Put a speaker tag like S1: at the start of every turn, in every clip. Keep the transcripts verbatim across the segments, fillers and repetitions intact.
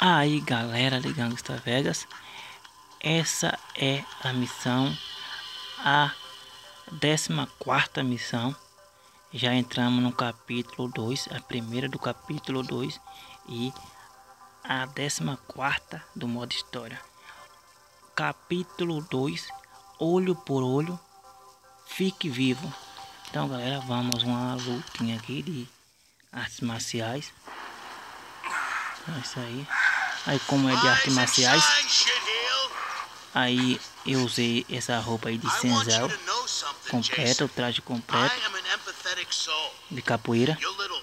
S1: Aí galera de Gangsta Vegas, essa é a missão, a décima quarta missão. Já entramos no capítulo dois, a primeira do capítulo dois e a décima quarta do modo história. Capítulo dois, olho por olho, fique vivo. Então galera, vamos uma lutinha aqui de artes marciais. É isso aí. Aí como é de artes marciais, aí eu usei essa roupa aí de cinzel completa, o traje completo de capoeira.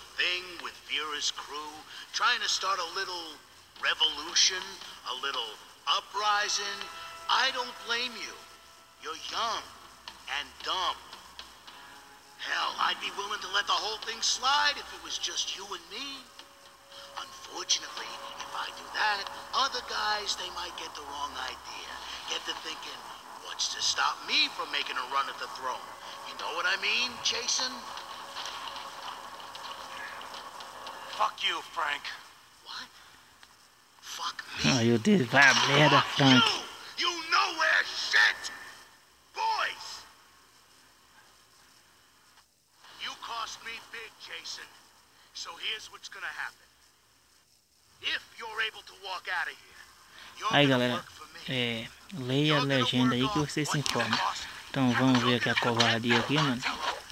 S2: Hell, I'd be willing to let the whole thing slide if it was just you and me. Unfortunately, if I do that, other guys, they might get the wrong idea. Get to thinking, what's to stop me from making a run at the throne? You know what I mean, Jason? Fuck you, Frank. What? Fuck me?
S1: Ai, eu disse, vai a merda, Frank.
S2: You, you nowhere shit! Boys! You cost me big, Jason. So here's what's gonna happen. If you're able to walk out of here, you're
S1: Aí
S2: gonna
S1: galera,
S2: work for me.
S1: é, leia a legenda aí que você se informa. Então vamos ver aqui a covardia aqui, mano.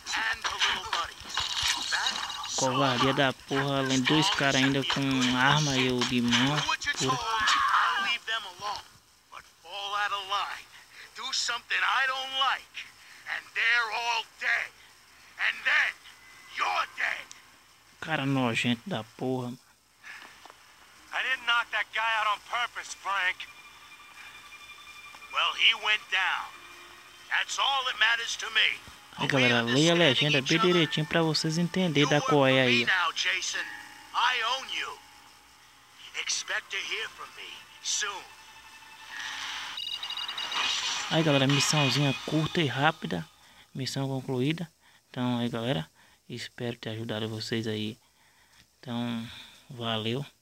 S1: Covardia da porra, além dois caras ainda com arma e eu de mão. Pura. Cara nojento da porra.
S2: I didn't knock that guy out on purpose, Frank. Well, he went down. That's all that matters to me.
S1: Aí galera, leia a legenda bem direitinho pra vocês entenderem da qual é aí. Aí galera, missãozinha curta e rápida. Missão concluída. Então aí galera, espero ter ajudado vocês aí. Então, valeu.